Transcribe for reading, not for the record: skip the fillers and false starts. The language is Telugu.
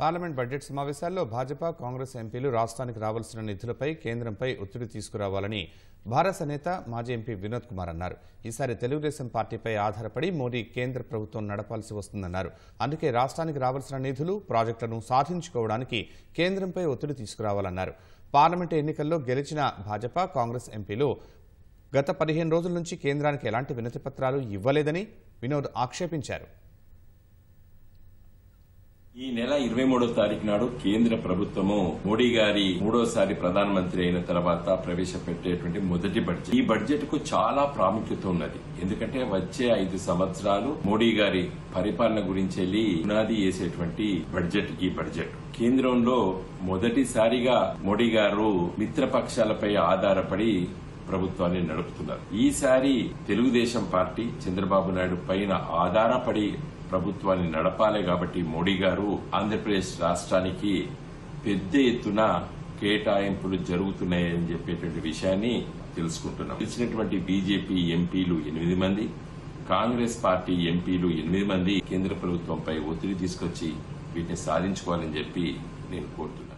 పార్లమెంట్ బడ్జెట్ సమావేశాల్లో భాజపా కాంగ్రెస్ ఎంపీలు రాష్ట్రానికి రావాల్సిన నిధులపై కేంద్రంపై ఒత్తిడి తీసుకురావాలని భారత నేత మాజీ ఎంపీ వినోద్ కుమార్ అన్నారు. ఈసారి తెలుగుదేశం పార్టీపై ఆధారపడి మోడీ కేంద్ర ప్రభుత్వం నడపాల్సి వస్తుందన్నారు. అందుకే రాష్ట్రానికి రావాల్సిన నిధులు ప్రాజెక్టులను సాధించుకోవడానికి కేంద్రంపై ఒత్తిడి తీసుకురావాలన్నారు. పార్లమెంటు ఎన్నికల్లో గెలిచిన భాజపా కాంగ్రెస్ ఎంపీలు గత 15 రోజుల నుంచి కేంద్రానికి ఎలాంటి వినతి పత్రాలు ఇవ్వలేదని వినోద్ ఆక్షేపించారు. ఈ నెల 23వ తారీఖు నాడు కేంద్ర ప్రభుత్వము మోడీ గారి మూడోసారి ప్రధానమంత్రి అయిన తర్వాత ప్రవేశపెట్టేటువంటి మొదటి బడ్జెట్. ఈ బడ్జెట్ కు చాలా ప్రాముఖ్యత ఉన్నది. ఎందుకంటే వచ్చే 5 సంవత్సరాలు మోడీ గారి పరిపాలన గురించి వెళ్లి పునాది వేసేటువంటి బడ్జెట్ ఈ బడ్జెట్. కేంద్రంలో మొదటిసారిగా మోడీ గారు మిత్రపక్షాలపై ఆధారపడి ప్రభుత్వాన్ని నడుపుతున్నారు. ఈసారి తెలుగుదేశం పార్టీ చంద్రబాబు నాయుడు పైన ఆధారపడి ప్రభుత్వాన్ని నడపాలి కాబట్టి మోడీ గారు ఆంధ్రప్రదేశ్ రాష్ట్రానికి పెద్ద ఎత్తున కేటాయింపులు జరుగుతున్నాయని చెప్పేటువంటి విషయాన్ని తెలుసుకుంటున్నాం. గెలిచినటువంటి బీజేపీ ఎంపీలు 8 మంది, కాంగ్రెస్ పార్టీ ఎంపీలు 8 మంది కేంద్ర ప్రభుత్వంపై ఒత్తిడి తీసుకొచ్చి వీటిని సాధించుకోవాలని చెప్పి నేను కోరుతున్నాను.